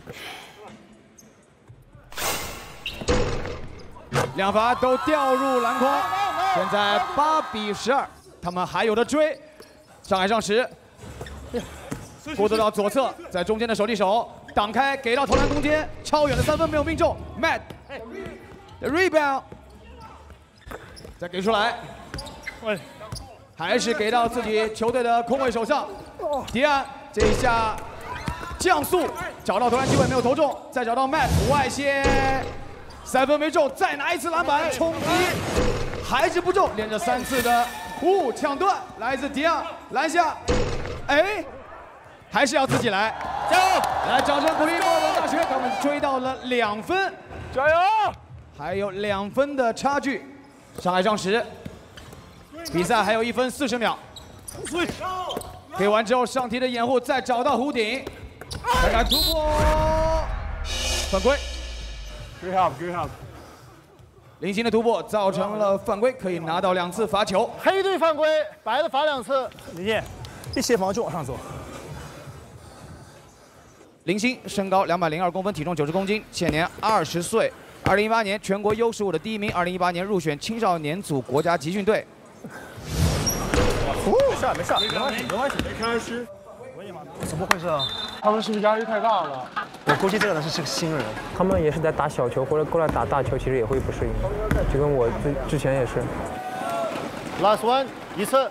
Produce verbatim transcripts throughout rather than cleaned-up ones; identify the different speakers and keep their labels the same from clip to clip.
Speaker 1: 两罚都掉入篮筐，现在八比十二，他们还有的追。上海上时，过渡到左侧，在中间的手递手挡开，给到投篮空间，超远的三分没有命中。Matt the rebound， 再给出来，还是给到自己球队的空位手上。迪安这一下降速，找到投篮机会没有投中，再找到 Matt 外线。 三分没中，再拿一次篮板冲击，还是不中，连着三次的五抢断，来自迪昂篮下，哎，还是要自己来，加油！来，掌声鼓励墨尔本大学，他们追到了两分，
Speaker 2: 加油！
Speaker 1: 还有两分的差距，上海上时，比赛还有一分四十秒，给完之后上提的掩护，再找到弧顶，看看突破，犯规。
Speaker 2: Good help, good help。
Speaker 1: 林鑫的突破造成了犯规，可以拿到两次罚球。
Speaker 2: 黑队犯规，白的罚两次。林鑫，一协防就往上走。
Speaker 1: 林鑫身高两百零二公分，体重九十公斤，现年二十岁。二零一八年全国 U 十五的第一名，二零一八年入选青少年组国家集训队。
Speaker 2: 没事没事，没关系没关系，没开始。怎么回事啊？他们是不是压力太大了？我估计这个人是个新人，
Speaker 3: 他们也是在打小球，或者过来打大球，其实也会不适应，就跟我之之前也是。
Speaker 2: Last one， 一次。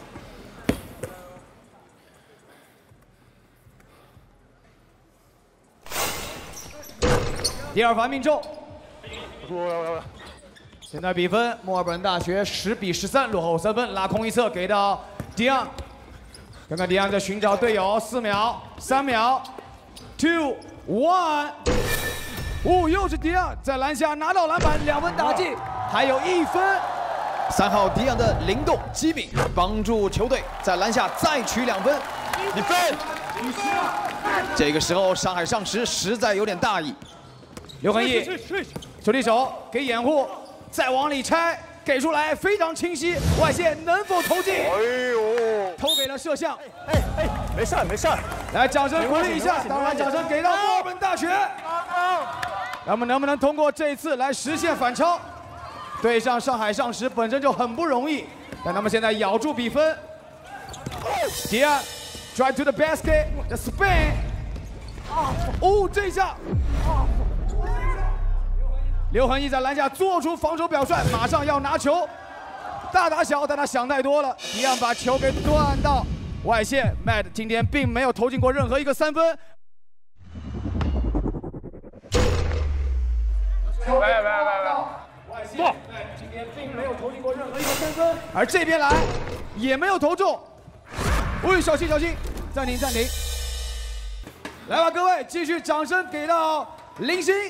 Speaker 1: 第二罚命中。现在比分，墨尔本大学十比十三，落后三分，拉空一侧给到迪昂。 看看迪昂在寻找队友，四秒，三秒 ，two one， 哦，又是迪昂在篮下拿到篮板，两分打进，还有一分。三号迪昂的灵动机敏，帮助球队在篮下再取两分。你分。这个时候上海上时实在有点大意。刘恒毅，手递手给掩护，再往里拆。 给出来非常清晰，外线能否投进？哎呦，投给了摄像。
Speaker 2: 哎哎，没事没事。
Speaker 1: 来，掌声鼓励一下，当然掌声给到墨尔本大学。他们能不能通过这一次来实现反超？对上上海上时本身就很不容易，但他们现在咬住比分。迪安 drive to the basket， the spin。哦，这一下。 刘恒毅在篮下做出防守表率，马上要拿球，大打小，但他想太多了，一样把球给断到外线。Matt 今天并没有投进过任何一个三分。喂喂喂喂！外线，今天并没有投进过任何一个三分，而这边来也没有投中。喂，小心小心，暂停暂停。来吧，各位，继续掌声给到林鑫。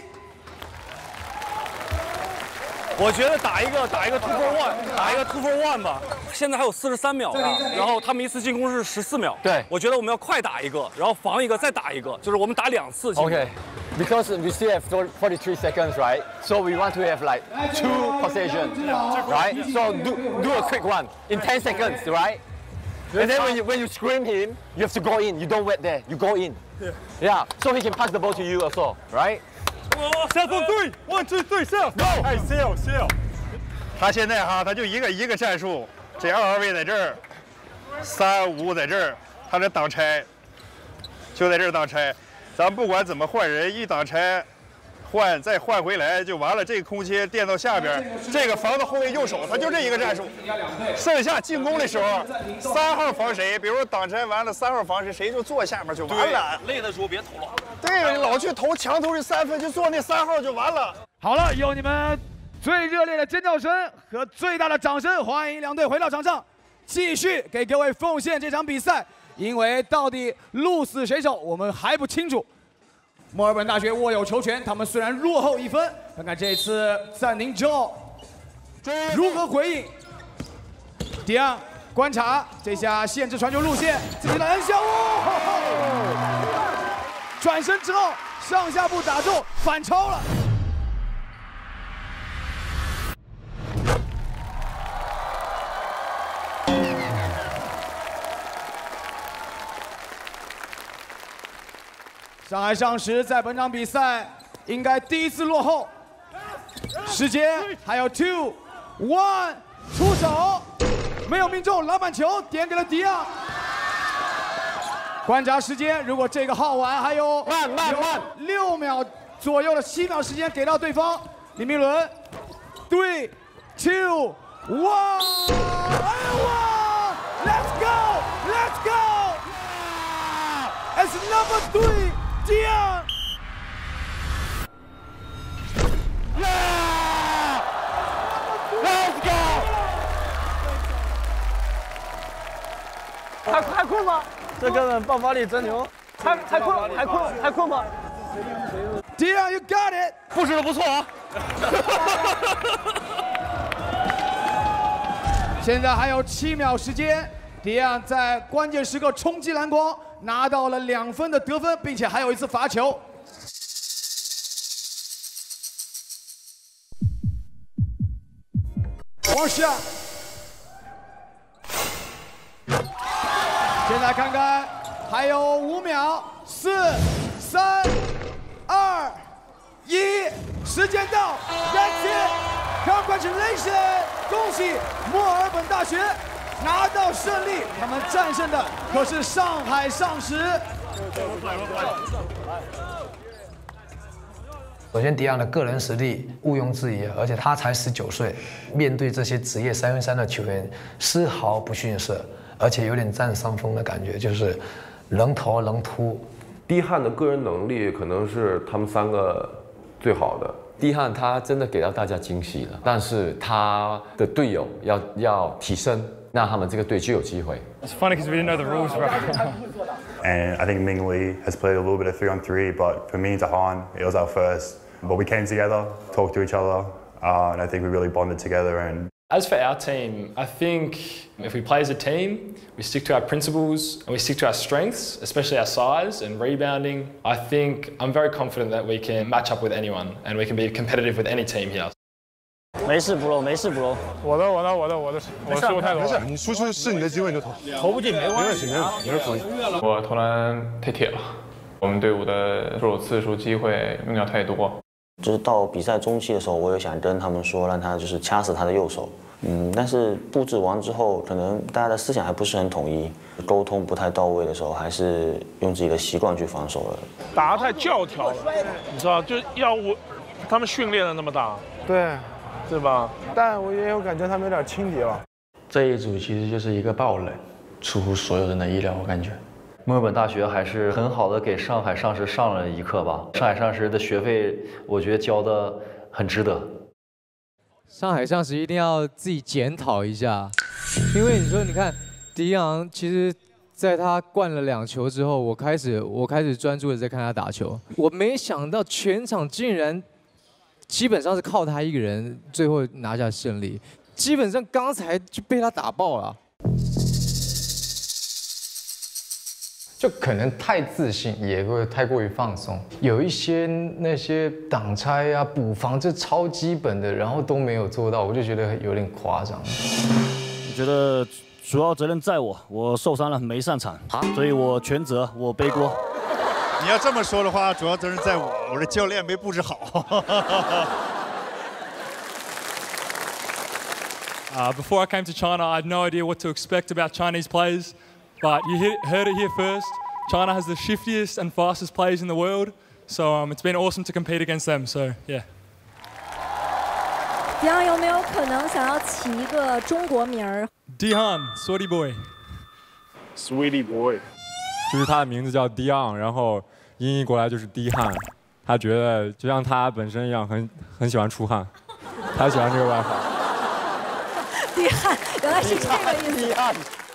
Speaker 4: 我觉得打一个打一个 two for one， 打一个 two for one 吧。现在还有四十三秒，然后他们一次进攻是十四秒。对，我觉得我们要快打一个，然后防一个，再打一个，就是我们打两次进攻。
Speaker 5: Okay, because we still have forty-three seconds, right? So we want to have like two possessions, right? So do do a quick one in ten seconds, right? And then when you when you scream him, you have to go in. You don't wait there. You go in. Yeah. So he can pass the ball to you also, right?
Speaker 2: Self on three, one two three, self. Go. 哎 ，seal seal。
Speaker 6: 他现在哈，他就一个一个战术，这二号位在这儿，三五在这儿，他这挡拆，就在这儿挡拆。咱不管怎么换人，一挡拆，换再换回来就完了。这个空切垫到下边，这个防到后卫右手，他就这一个战术。剩下进攻的时候，三号防谁？比如说挡拆完了，三号防谁，谁就坐下面就完了。
Speaker 4: 累的时候别投了。
Speaker 6: 对，老去投墙头这三分，就做那三号就完了。
Speaker 1: 好了，有你们最热烈的尖叫声和最大的掌声，欢迎两队回到场上，继续给各位奉献这场比赛。因为到底鹿死谁手，我们还不清楚。墨尔本大学握有球权，他们虽然落后一分，看看这次暂停之后如何回应。迪昂观察这下限制传球路线，自己的篮下，哦，转身之后上下步打中，反超了。 上海上时在本场比赛应该第一次落后。时间还有 two one， 出手，没有命中，篮板球点给了迪昂。观察时间，如果这个耗完还有
Speaker 5: 慢慢慢
Speaker 1: 六秒左右的七秒时间给到对方，李明伦 ，three two one， 哎哇 ，Let's go，Let's go，as number three， 迪昂。
Speaker 5: Let's go！
Speaker 2: 还还困吗？
Speaker 5: 这根本爆发力真牛！
Speaker 2: 还还困还困还困吗
Speaker 1: Dion, you got it！
Speaker 4: 布置的不错啊！
Speaker 1: 现在还有七秒时间，迪昂在关键时刻冲击篮筐，拿到了两分的得分，并且还有一次罚球。 往下，现在看看，还有五秒，四、三、二、一，时间到 ，That's it， Congratulations， 恭喜墨尔本大学拿到胜利，他们战胜的可是上海上时。
Speaker 7: 首先，迪昂的个人实力毋庸置疑，而且他才十九岁，面对这些职业三分三的球员，丝毫不逊色，而且有点占上风的感觉，就是能投能突。
Speaker 8: 迪汉的个人能力可能是他们三个最好的。
Speaker 5: 迪汉他真的给到大家惊喜了，但是他的队友要要提升，那他们这个队就有机会。
Speaker 4: It's funny because we didn't know the rules, right?
Speaker 9: And I think Ming Lee has played a little bit of three on three, but for me and Dahan, it was our first. But we came together, talked to each other, uh, and I think we really bonded together. And
Speaker 10: as for our team, I think if we play as a team, we stick to our principles and we stick to our strengths, especially our size and rebounding. I think I'm very confident that we can match up with anyone and we can be competitive with any team here.
Speaker 2: 没事，bro，没事，bro。我的，我的，我的，我的，我失误太多了。没事，你输出是你的机会你就投，投不进没关系，没问题，没人可以。
Speaker 3: 我投篮太铁了，我们队伍的出手次数、机会用掉太多。
Speaker 11: 就是到比赛中期的时候，我有想跟他们说，让他就是掐死他的右手。嗯，但是布置完之后，可能大家的思想还不是很统一，沟通不太到位的时候，还是用自己的习惯去防守了。
Speaker 2: 打得太教条了，你知道，就要我他们训练了那么大，对。 对吧？但我也有感觉他们有点轻敌了。
Speaker 12: 这一组其实就是一个爆冷，出乎所有人的意料，我感觉。墨尔本大学还是很好的给上海上时上了一课吧。上海上时的学费，我觉得交的很值得。
Speaker 13: 上海上时一定要自己检讨一下，因为你说，你看，迪昂其实。 在他灌了两球之后，我开始我开始专注的在看他打球，我没想到全场竟然基本上是靠他一个人最后拿下胜利，基本上刚才就被他打爆了，
Speaker 3: 就可能太自信，也会太过于放松，有一些那些挡拆啊、补防这超基本的，然后都没有做到，我就觉得有点夸张。
Speaker 14: 我觉得。 主要责任在我，我受伤了没上场，所以我全责，我背锅。
Speaker 6: 你要这么说的话，主要责任在我，我的教练没布置好。
Speaker 10: uh, before I came to China, I had no idea what to expect about Chinese players, but you hit, heard it here first. China has the shiftiest and fastest players in the world, so um, it's been awesome to compete against them. So yeah.
Speaker 15: 迪昂有没有可能想要起一个中国名儿
Speaker 10: ？Dihan, Sweetie Boy.
Speaker 2: Sweetie Boy，
Speaker 16: 就是他的名字叫 Dion， 然后音译过来就是滴汗。他觉得就像他本身一样，很很喜欢出汗，他喜欢这个外号。
Speaker 15: 滴汗，原来是这个意思。